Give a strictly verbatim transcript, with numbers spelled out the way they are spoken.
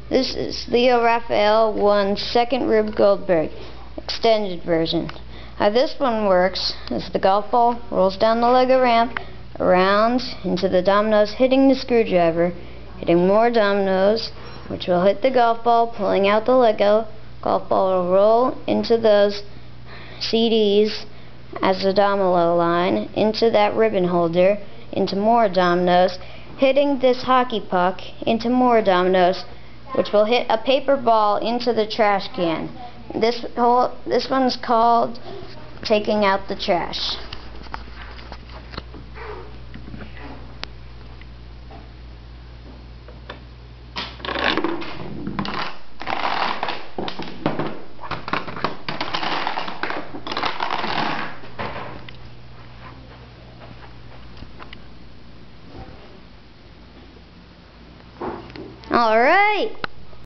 This is Leo Raphael one second Rube Goldberg extended version. How this one works is the golf ball rolls down the Lego ramp, around into the dominoes, hitting the screwdriver, hitting more dominoes, which will hit the golf ball, pulling out the Lego. Golf ball will roll into those C Ds as a domino line, into that ribbon holder, into more dominoes, hitting this hockey puck into more dominoes, which will hit a paper ball into the trash can. This whole this one's called taking out the trash. All right.